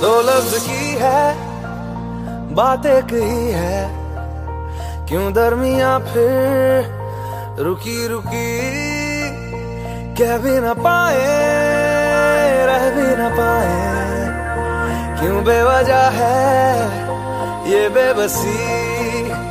दो लफ्ज की है बात एक ही है, क्यों दरमिया फिर रुकी रुकी। कह भी न पाए रह भी न पाए, क्यों बेवजह है ये बेबसी।